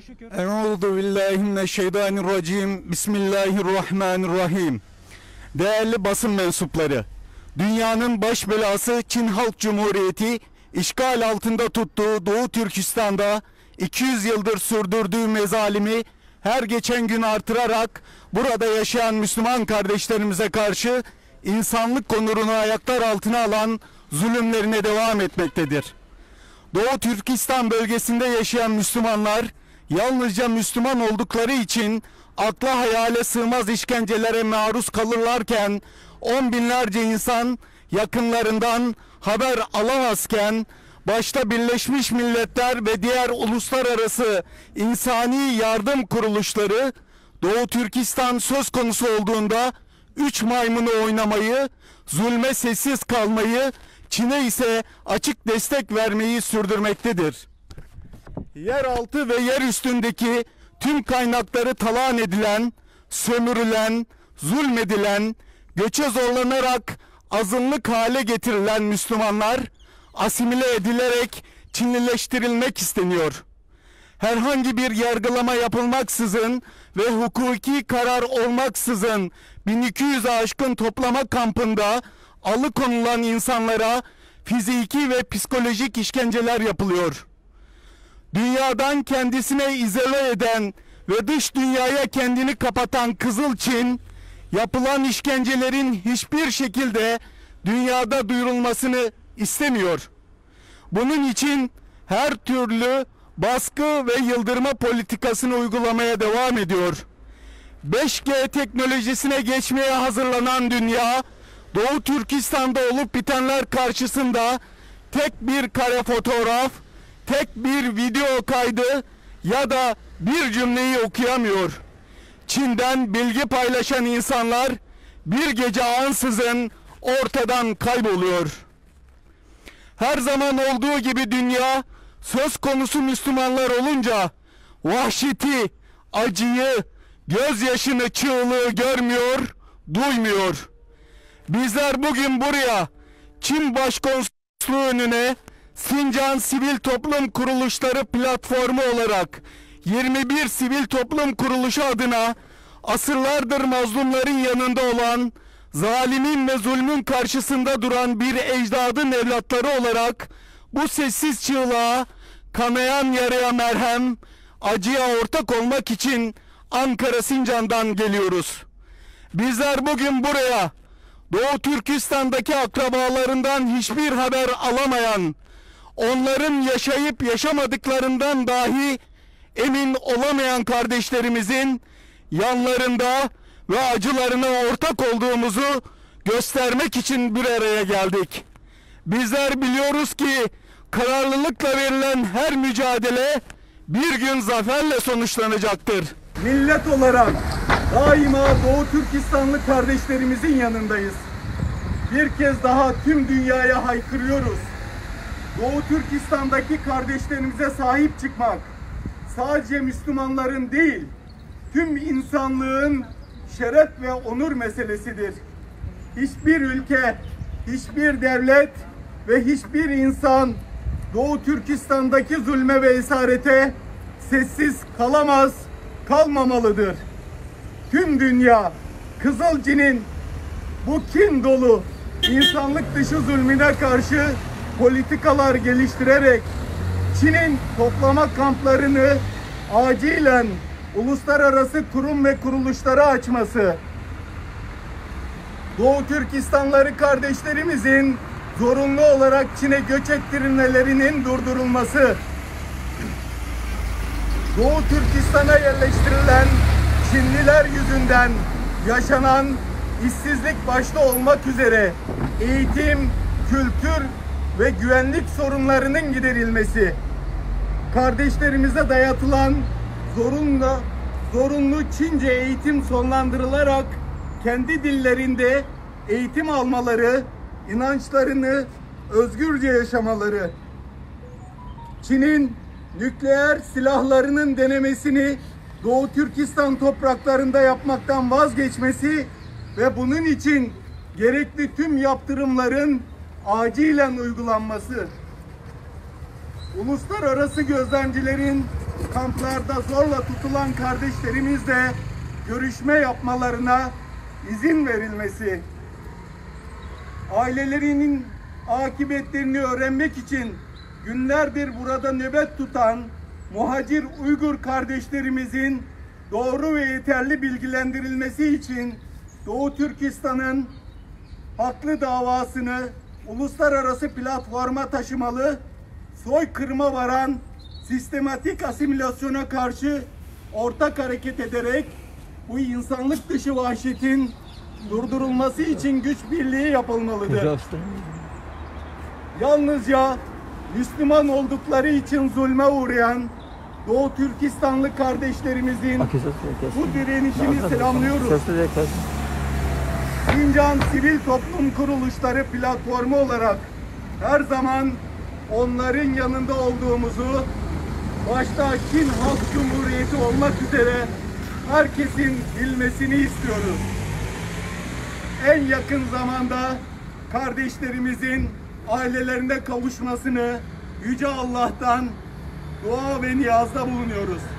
şükür. Euzu billahi mineşşeytanirracim. Bismillahirrahmanirrahim. Değerli basın mensupları, dünyanın baş belası Çin Halk Cumhuriyeti işgal altında tuttuğu Doğu Türkistan'da 200 yıldır sürdürdüğü mezalimi her geçen gün artırarak burada yaşayan Müslüman kardeşlerimize karşı insanlık onurunu ayaklar altına alan zulümlerine devam etmektedir. Doğu Türkistan bölgesinde yaşayan Müslümanlar yalnızca Müslüman oldukları için akla hayale sığmaz işkencelere maruz kalırlarken on binlerce insan yakınlarından haber alamazken başta Birleşmiş Milletler ve diğer uluslararası insani yardım kuruluşları Doğu Türkistan söz konusu olduğunda üç maymunu oynamayı, zulme sessiz kalmayı, Çin'e ise açık destek vermeyi sürdürmektedir. Yeraltı ve yer üstündeki tüm kaynakları talan edilen, sömürülen, zulmedilen, göçe zorlanarak azınlık hale getirilen Müslümanlar asimile edilerek Çinlileştirilmek isteniyor. Herhangi bir yargılama yapılmaksızın ve hukuki karar olmaksızın 1200'e aşkın toplama kampında alıkonulan insanlara fiziki ve psikolojik işkenceler yapılıyor. Dünyadan kendisine izole eden ve dış dünyaya kendini kapatan Kızıl Çin, yapılan işkencelerin hiçbir şekilde dünyada duyurulmasını istemiyor. Bunun için her türlü baskı ve yıldırma politikasını uygulamaya devam ediyor. 5G teknolojisine geçmeye hazırlanan dünya, Doğu Türkistan'da olup bitenler karşısında tek bir kare fotoğraf, tek bir video kaydı ya da bir cümleyi okuyamıyor. Çin'den bilgi paylaşan insanlar bir gece ansızın ortadan kayboluyor. Her zaman olduğu gibi dünya söz konusu Müslümanlar olunca vahşeti, acıyı, gözyaşını, çığlığı görmüyor, duymuyor. Bizler bugün buraya Çin Başkonsolosluğu önüne Sincan Sivil Toplum Kuruluşları platformu olarak 21 sivil toplum kuruluşu adına asırlardır mazlumların yanında olan, zalimin ve zulmün karşısında duran bir ecdadın evlatları olarak bu sessiz çığlığa, kanayan yaraya merhem, acıya ortak olmak için Ankara Sincan'dan geliyoruz. Bizler bugün buraya Doğu Türkistan'daki akrabalarından hiçbir haber alamayan, onların yaşayıp yaşamadıklarından dahi emin olamayan kardeşlerimizin yanlarında ve acılarına ortak olduğumuzu göstermek için bir araya geldik. Bizler biliyoruz ki kararlılıkla verilen her mücadele bir gün zaferle sonuçlanacaktır. Millet olarak daima Doğu Türkistanlı kardeşlerimizin yanındayız. Bir kez daha tüm dünyaya haykırıyoruz. Doğu Türkistan'daki kardeşlerimize sahip çıkmak sadece Müslümanların değil, tüm insanlığın şeref ve onur meselesidir. Hiçbir ülke, hiçbir devlet ve hiçbir insan Doğu Türkistan'daki zulme ve esarete sessiz kalamaz, kalmamalıdır. Tüm dünya Kızıl Çin'in bu kin dolu insanlık dışı zulmüne karşı politikalar geliştirerek Çin'in toplama kamplarını acilen uluslararası kurum ve kuruluşlara açması, Doğu Türkistanları kardeşlerimizin zorunlu olarak Çin'e göç ettirilmelerinin durdurulması, Doğu Türkistan'a yerleştirilen Çinliler yüzünden yaşanan işsizlik başta olmak üzere eğitim, kültür ve güvenlik sorunlarının giderilmesi, kardeşlerimize dayatılan zorunlu Çince eğitim sonlandırılarak kendi dillerinde eğitim almaları, inançlarını özgürce yaşamaları, Çin'in nükleer silahlarının denemesini Doğu Türkistan topraklarında yapmaktan vazgeçmesi ve bunun için gerekli tüm yaptırımların acilen uygulanması, uluslararası gözlemcilerin kamplarda zorla tutulan kardeşlerimizle görüşme yapmalarına izin verilmesi, ailelerinin akıbetlerini öğrenmek için günlerdir burada nöbet tutan muhacir Uygur kardeşlerimizin doğru ve yeterli bilgilendirilmesi için Doğu Türkistan'ın haklı davasını uluslararası platforma taşımalı, soykırıma varan sistematik asimilasyona karşı ortak hareket ederek bu insanlık dışı vahşetin durdurulması için güç birliği yapılmalıdır. Yalnızca Müslüman oldukları için zulme uğrayan Doğu Türkistanlı kardeşlerimizin bu direnişini selamlıyoruz. Sincan Sivil Toplum Kuruluşları platformu olarak her zaman onların yanında olduğumuzu, başta Çin Halk Cumhuriyeti olmak üzere herkesin bilmesini istiyoruz. En yakın zamanda kardeşlerimizin ailelerine kavuşmasını Yüce Allah'tan dua ve niyazda bulunuyoruz.